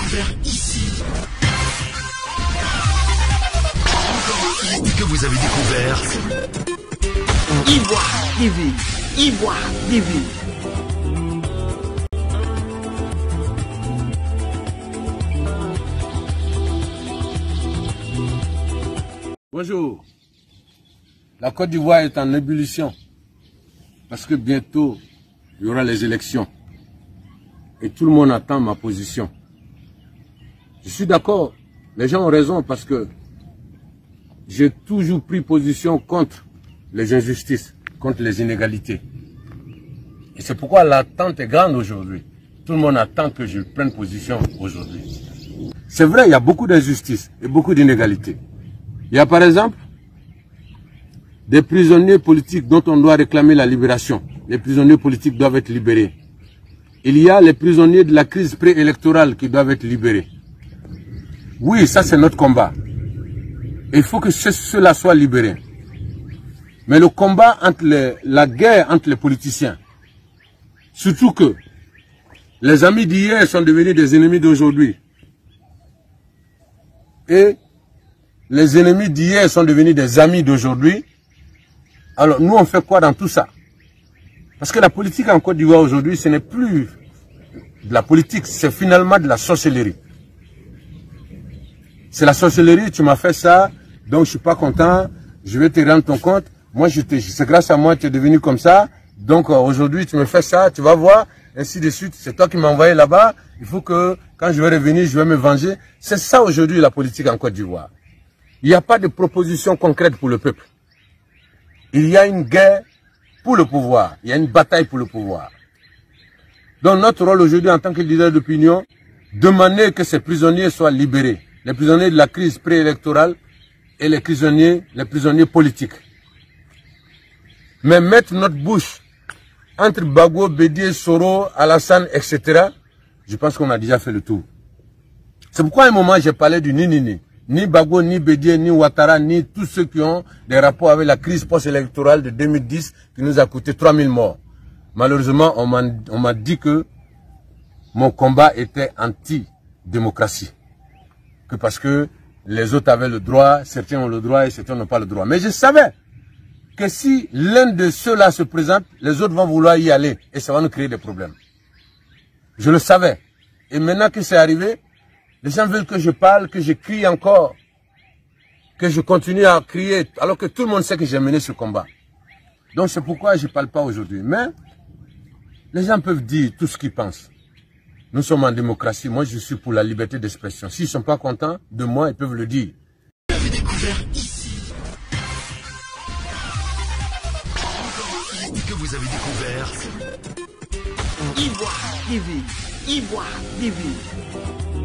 découvert ici. Que vous avez découvert Ivoire TV. Ivoire TV. Bonjour. La Côte d'Ivoire est en ébullition parce que bientôt il y aura les élections et tout le monde attend ma position. Je suis d'accord, les gens ont raison parce que j'ai toujours pris position contre les injustices, contre les inégalités. Et c'est pourquoi l'attente est grande aujourd'hui. Tout le monde attend que je prenne position aujourd'hui. C'est vrai, il y a beaucoup d'injustices et beaucoup d'inégalités. Il y a par exemple des prisonniers politiques dont on doit réclamer la libération. Les prisonniers politiques doivent être libérés. Il y a les prisonniers de la crise préélectorale qui doivent être libérés. Oui, ça c'est notre combat. Il faut que ceux-là soient libérés. Mais le combat entre la guerre entre les politiciens, surtout que les amis d'hier sont devenus des ennemis d'aujourd'hui. Et les ennemis d'hier sont devenus des amis d'aujourd'hui. Alors nous on fait quoi dans tout ça? Parce que la politique en Côte d'Ivoire aujourd'hui, ce n'est plus de la politique, c'est finalement de la sorcellerie. C'est la sorcellerie, tu m'as fait ça, donc je suis pas content, je vais te rendre ton compte. Moi, c'est grâce à moi que tu es devenu comme ça. Donc aujourd'hui, tu me fais ça, tu vas voir, ainsi de suite. C'est toi qui m'as envoyé là-bas. Il faut que quand je vais revenir, je vais me venger. C'est ça aujourd'hui la politique en Côte d'Ivoire. Il n'y a pas de proposition concrète pour le peuple. Il y a une guerre pour le pouvoir. Il y a une bataille pour le pouvoir. Donc notre rôle aujourd'hui en tant que leader d'opinion, demander que ces prisonniers soient libérés. Les prisonniers de la crise préélectorale et les prisonniers politiques. Mais mettre notre bouche entre Gbagbo, Bédié, Soro, Alassane, etc., je pense qu'on a déjà fait le tour. C'est pourquoi à un moment j'ai parlé du ni-ni-ni. Ni Gbagbo, ni Bédié, ni Ouattara, ni tous ceux qui ont des rapports avec la crise post-électorale de 2010 qui nous a coûté 3000 morts. Malheureusement, on m'a dit que mon combat était anti-démocratie. Que parce que les autres avaient le droit, certains ont le droit et certains n'ont pas le droit. Mais je savais que si l'un de ceux-là se présente, les autres vont vouloir y aller et ça va nous créer des problèmes. Je le savais. Et maintenant que c'est arrivé, les gens veulent que je parle, que je crie encore, que je continue à crier, alors que tout le monde sait que j'ai mené ce combat. Donc c'est pourquoi je ne parle pas aujourd'hui. Mais les gens peuvent dire tout ce qu'ils pensent. Nous sommes en démocratie. Moi, je suis pour la liberté d'expression. S'ils ne sont pas contents de moi, ils peuvent le dire. Vous avez découvert ici. Que vous avez découvert Ivoire TV. Ivoire TV.